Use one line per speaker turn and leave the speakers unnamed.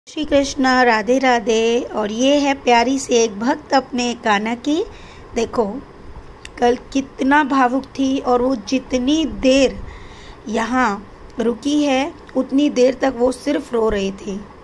श्री कृष्ण, राधे राधे। और ये है प्यारी सी एक भक्त अपने कान्हा की। देखो कल कितना भावुक थी और वो जितनी देर यहाँ रुकी है उतनी देर तक वो सिर्फ रो रही थी।